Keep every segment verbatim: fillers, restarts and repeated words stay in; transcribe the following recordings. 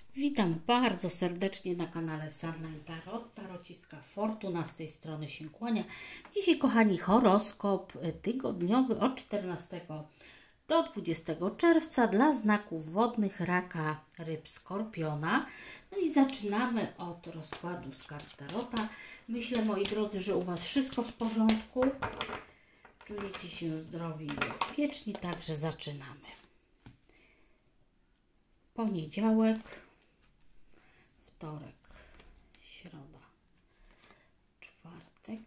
Witam bardzo serdecznie na kanale Sunline Tarot, tarocistka Fortuna, z tej strony się kłania. Dzisiaj, kochani, horoskop tygodniowy od czternastego do dwudziestego czerwca dla znaków wodnych: Raka, Ryb, Skorpiona. No i zaczynamy od rozkładu z kart tarota. Myślę, moi drodzy, że u Was wszystko w porządku. Czujecie się zdrowi i bezpieczni, także zaczynamy. Poniedziałek, wtorek, środa, czwartek,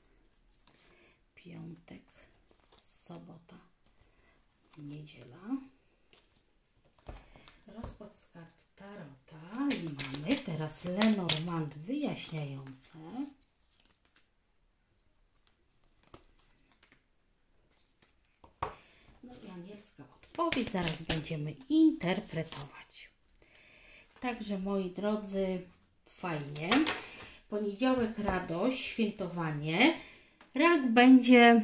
piątek, sobota, niedziela. Rozkład z kart tarota i mamy teraz Lenormand wyjaśniające. No i anielska odpowiedź, zaraz będziemy interpretować. Także, moi drodzy, fajnie. Poniedziałek, radość, świętowanie. Rak będzie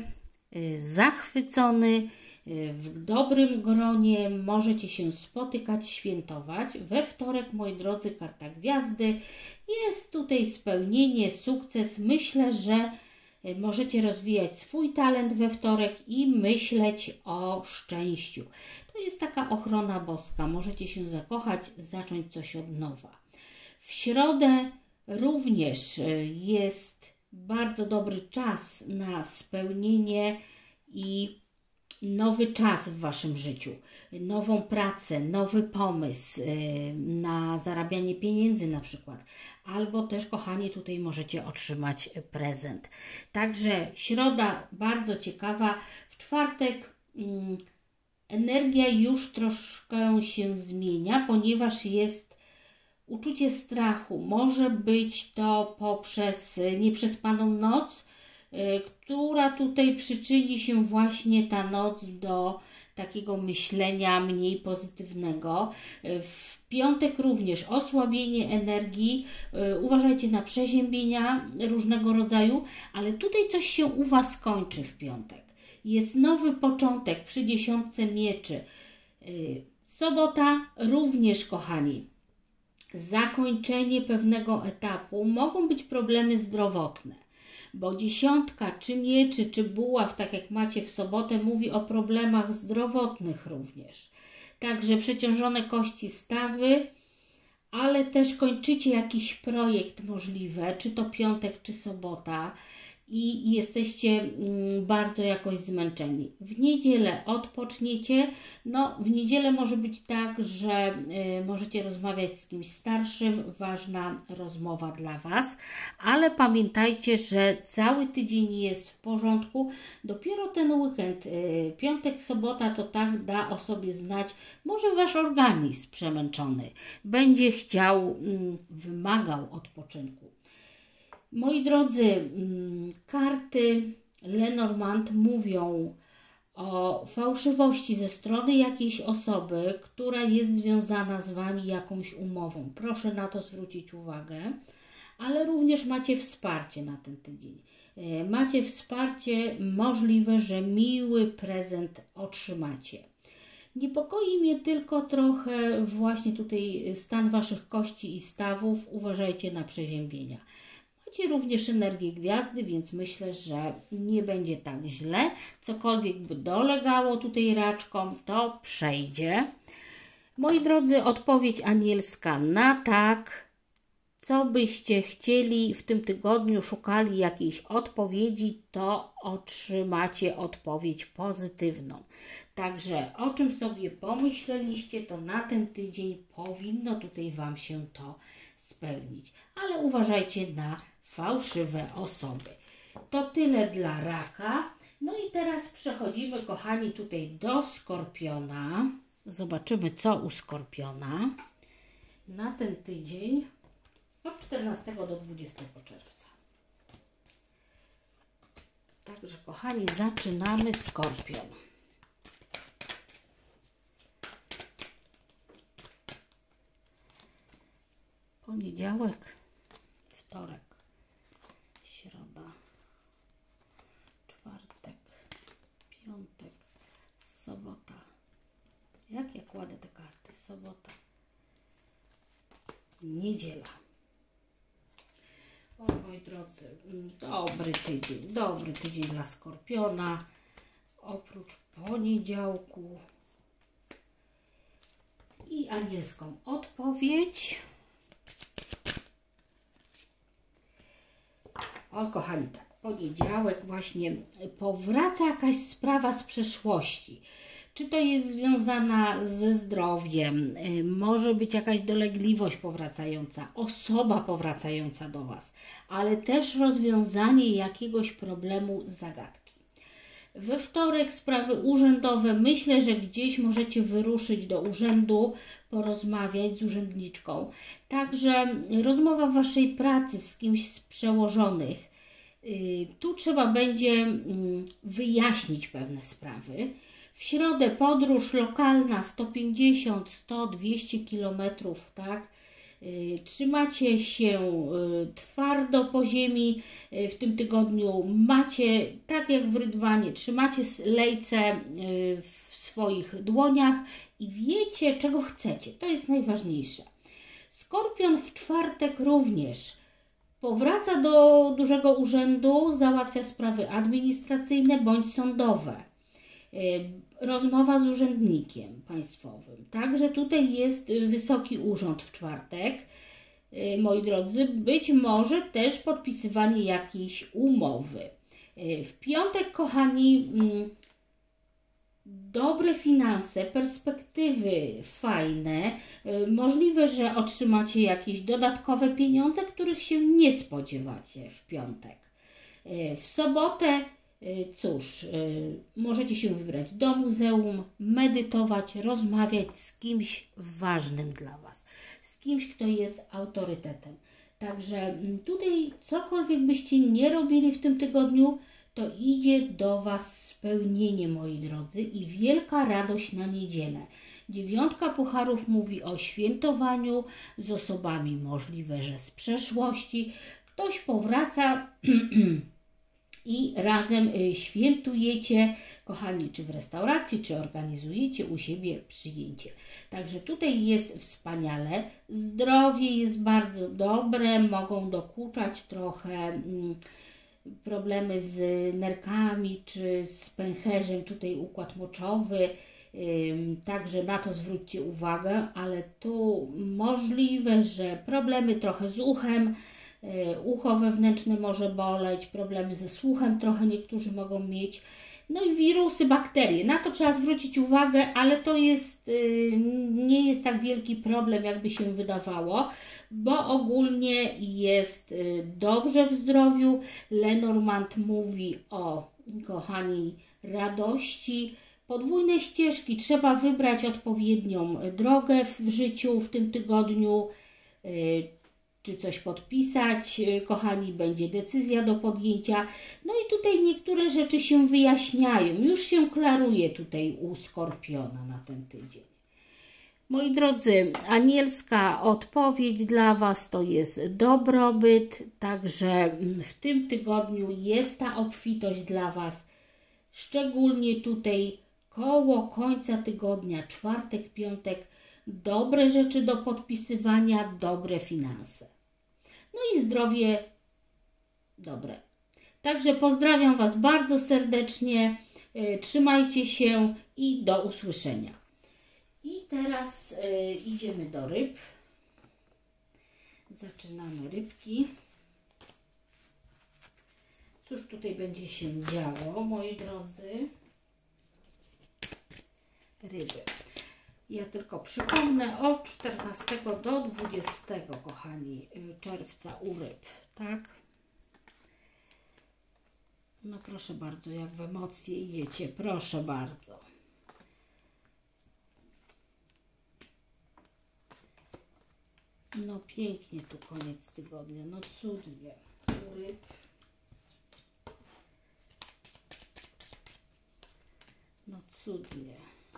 zachwycony, w dobrym gronie, możecie się spotykać, świętować. We wtorek, moi drodzy, karta gwiazdy. Jest tutaj spełnienie, sukces. Myślę, że możecie rozwijać swój talent we wtorek i myśleć o szczęściu. To jest taka ochrona boska. Możecie się zakochać, zacząć coś od nowa. W środę również jest bardzo dobry czas na spełnienie i nowy czas w Waszym życiu. Nową pracę, nowy pomysł na zarabianie pieniędzy na przykład. Albo też, kochani, tutaj możecie otrzymać prezent. Także środa bardzo ciekawa. W czwartek mm, energia już troszkę się zmienia, ponieważ jest uczucie strachu. Może być to poprzez nieprzespaną noc, y, która tutaj przyczyni się właśnie ta noc do takiego myślenia mniej pozytywnego. W piątek również osłabienie energii. Uważajcie na przeziębienia różnego rodzaju, ale tutaj coś się u Was kończy w piątek. Jest nowy początek przy dziesiątce mieczy. Sobota również, kochani, zakończenie pewnego etapu. Mogą być problemy zdrowotne, bo dziesiątka, czy mieczy, czy buław, tak jak macie w sobotę, mówi o problemach zdrowotnych również. Także przeciążone kości stawy, ale też kończycie jakiś projekt możliwe, czy to piątek, czy sobota, i jesteście bardzo jakoś zmęczeni. W niedzielę odpoczniecie. No, w niedzielę może być tak, że y, możecie rozmawiać z kimś starszym, ważna rozmowa dla Was, ale pamiętajcie, że cały tydzień jest w porządku. Dopiero ten weekend, y, piątek, sobota, to tak da o sobie znać. Może Wasz organizm przemęczony będzie chciał, y, wymagał odpoczynku. Moi drodzy, karty Lenormand mówią o fałszywości ze strony jakiejś osoby, która jest związana z Wami jakąś umową. Proszę na to zwrócić uwagę, ale również macie wsparcie na ten tydzień. Macie wsparcie, możliwe, że miły prezent otrzymacie. Niepokoi mnie tylko trochę właśnie tutaj stan Waszych kości i stawów. Uważajcie na przeziębienia. Macie również energię gwiazdy, więc myślę, że nie będzie tak źle. Cokolwiek by dolegało tutaj raczkom, to przejdzie. Moi drodzy, odpowiedź anielska na tak. Co byście chcieli w tym tygodniu, szukali jakiejś odpowiedzi, to otrzymacie odpowiedź pozytywną. Także o czym sobie pomyśleliście, to na ten tydzień powinno tutaj Wam się to spełnić. Ale uważajcie na fałszywe osoby. To tyle dla Raka. No i teraz przechodzimy, kochani, tutaj do Skorpiona. Zobaczymy, co u Skorpiona na ten tydzień od czternastego do dwudziestego czerwca. Także, kochani, zaczynamy Skorpion. Poniedziałek, wtorek, środa, czwartek, piątek, sobota. Jak ja kładę te karty? Sobota, niedziela. O moi drodzy, dobry tydzień, dobry tydzień dla Skorpiona, oprócz poniedziałku. I anielską odpowiedź. O kochani, tak, poniedziałek właśnie powraca jakaś sprawa z przeszłości. Czy to jest związana ze zdrowiem, może być jakaś dolegliwość powracająca, osoba powracająca do Was, ale też rozwiązanie jakiegoś problemu z zagadki. We wtorek sprawy urzędowe. Myślę, że gdzieś możecie wyruszyć do urzędu, porozmawiać z urzędniczką. Także rozmowa w Waszej pracy z kimś z przełożonych. Tu trzeba będzie wyjaśnić pewne sprawy. W środę podróż lokalna sto pięćdziesiąt, sto, dwieście kilometrów, tak? Trzymacie się twardo po ziemi w tym tygodniu, macie, tak jak w rydwanie, trzymacie lejce w swoich dłoniach i wiecie, czego chcecie. To jest najważniejsze. Skorpion w czwartek również powraca do dużego urzędu, załatwia sprawy administracyjne bądź sądowe. Rozmowa z urzędnikiem państwowym. Także tutaj jest wysoki urząd w czwartek. Moi drodzy, być może też podpisywanie jakiejś umowy. W piątek, kochani, dobre finanse, perspektywy fajne. Możliwe, że otrzymacie jakieś dodatkowe pieniądze, których się nie spodziewacie w piątek. W sobotę cóż, możecie się wybrać do muzeum, medytować, rozmawiać z kimś ważnym dla Was, z kimś, kto jest autorytetem. Także tutaj cokolwiek byście nie robili w tym tygodniu, to idzie do Was spełnienie, moi drodzy, i wielka radość na niedzielę. Dziewiątka pucharów mówi o świętowaniu z osobami, możliwe, że z przeszłości. Ktoś powraca i razem świętujecie, kochani, czy w restauracji, czy organizujecie u siebie przyjęcie. Także tutaj jest wspaniale. Zdrowie jest bardzo dobre, mogą dokuczać trochę mm, problemy z nerkami, czy z pęcherzem, tutaj układ moczowy. Ym, także na to zwróćcie uwagę, ale tu możliwe, że problemy trochę z uchem, ucho wewnętrzne może boleć, problemy ze słuchem trochę niektórzy mogą mieć. No i wirusy, bakterie. Na to trzeba zwrócić uwagę, ale to jest, nie jest tak wielki problem, jakby się wydawało, bo ogólnie jest dobrze w zdrowiu. Lenormand mówi o, kochani, radości. Podwójne ścieżki. Trzeba wybrać odpowiednią drogę w życiu w tym tygodniu. Czy coś podpisać, kochani, będzie decyzja do podjęcia. No i tutaj niektóre rzeczy się wyjaśniają, już się klaruje tutaj u Skorpiona na ten tydzień. Moi drodzy, anielska odpowiedź dla Was to jest dobrobyt, także w tym tygodniu jest ta obfitość dla Was, szczególnie tutaj koło końca tygodnia, czwartek, piątek, dobre rzeczy do podpisywania, dobre finanse. No i zdrowie dobre. Także pozdrawiam Was bardzo serdecznie, trzymajcie się i do usłyszenia. I teraz y, idziemy do ryb. Zaczynamy rybki. Cóż tutaj będzie się działo, moi drodzy? Ryby. Ja tylko przypomnę, od czternastego do dwudziestego, kochani, czerwca u ryb, tak? No proszę bardzo, jak w emocje idziecie, proszę bardzo. No pięknie tu koniec tygodnia, no cudnie u ryb. No cudnie.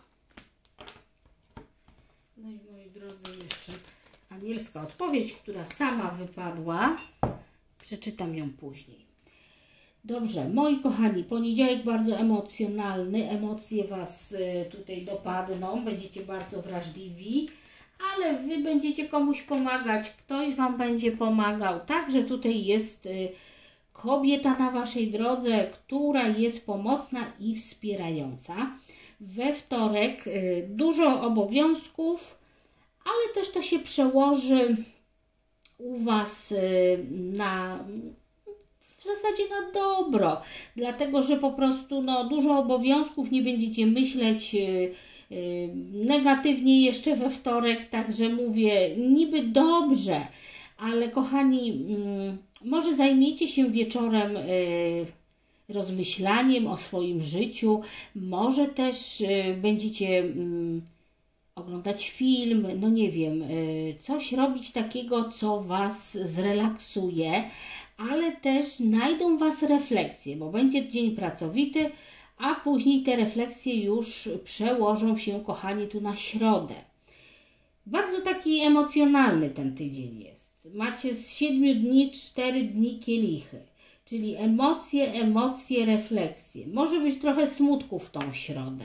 No i moi drodzy, jeszcze anielska odpowiedź, która sama wypadła. Przeczytam ją później. Dobrze, moi kochani, poniedziałek bardzo emocjonalny. Emocje Was tutaj dopadną, będziecie bardzo wrażliwi. ale Wy będziecie komuś pomagać, ktoś Wam będzie pomagał. Także tutaj jest y, kobieta na Waszej drodze, która jest pomocna i wspierająca. We wtorek y, dużo obowiązków, ale też to się przełoży u Was y, na... w zasadzie na dobro, dlatego że po prostu no, dużo obowiązków, nie będziecie myśleć yy, yy, negatywnie jeszcze we wtorek, także mówię niby dobrze, ale kochani, yy, może zajmiecie się wieczorem yy, rozmyślaniem o swoim życiu, może też yy, będziecie yy, oglądać film, no nie wiem, yy, coś robić takiego, co Was zrelaksuje, ale też znajdą Was refleksje, bo będzie dzień pracowity, a później te refleksje już przełożą się, kochani, tu na środę. Bardzo taki emocjonalny ten tydzień jest. Macie z siedmiu dni cztery dni kielichy, czyli emocje, emocje, refleksje. Może być trochę smutku w tą środę.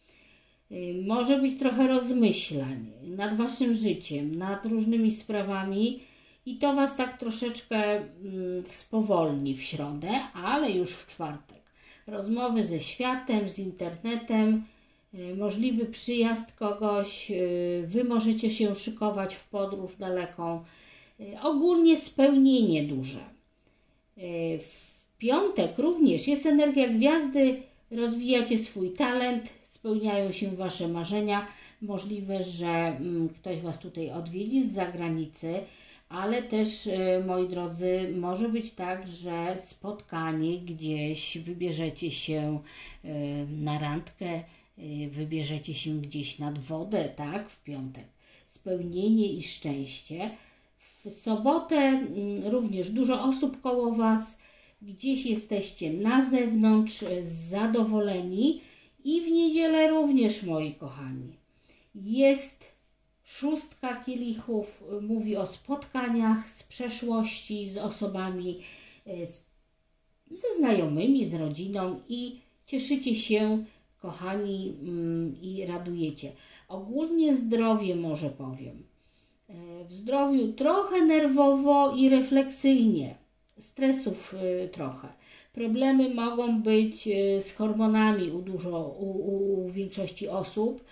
Może być trochę rozmyślań nad Waszym życiem, nad różnymi sprawami, i to Was tak troszeczkę mm, spowolni w środę, ale już w czwartek. Rozmowy ze światem, z internetem, y, możliwy przyjazd kogoś, y, Wy możecie się szykować w podróż daleką. Y, ogólnie spełnienie duże. Y, w piątek również jest energia gwiazdy, rozwijacie swój talent, spełniają się Wasze marzenia. Możliwe, że mm, ktoś Was tutaj odwiedzi z zagranicy, ale też, moi drodzy, może być tak, że spotkanie gdzieś, wybierzecie się na randkę, wybierzecie się gdzieś nad wodę, tak, w piątek. Spełnienie i szczęście. W sobotę również dużo osób koło Was, gdzieś jesteście na zewnątrz, zadowoleni, i w niedzielę również, moi kochani, jest szóstka kielichów, mówi o spotkaniach z przeszłości, z osobami, z, ze znajomymi, z rodziną i cieszycie się, kochani, i radujecie. Ogólnie zdrowie może powiem. W zdrowiu trochę nerwowo i refleksyjnie, stresów trochę. Problemy mogą być z hormonami u, dużo, u, u, u większości osób.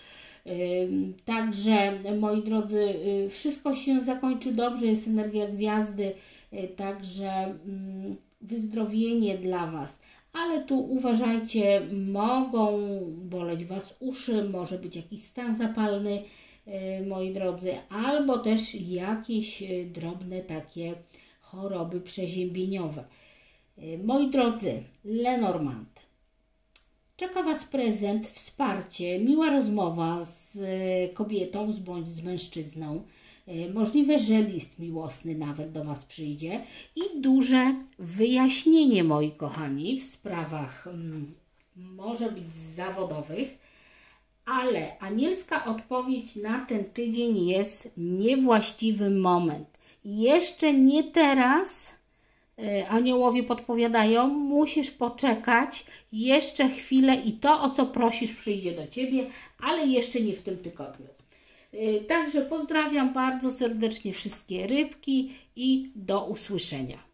Także, moi drodzy, wszystko się zakończy dobrze, jest energia gwiazdy, także wyzdrowienie dla Was. Ale tu uważajcie, mogą boleć Was uszy, może być jakiś stan zapalny, moi drodzy, albo też jakieś drobne takie choroby przeziębieniowe. Moi drodzy, Lenormand. Czeka Was prezent, wsparcie, miła rozmowa z kobietą bądź z mężczyzną. Możliwe, że list miłosny nawet do Was przyjdzie i duże wyjaśnienie, moi kochani, w sprawach hmm, może być zawodowych, ale anielska odpowiedź na ten tydzień jest niewłaściwy moment. Jeszcze nie teraz. Aniołowie podpowiadają, musisz poczekać jeszcze chwilę i to, o co prosisz, przyjdzie do Ciebie, ale jeszcze nie w tym tygodniu. Także pozdrawiam bardzo serdecznie wszystkie rybki i do usłyszenia.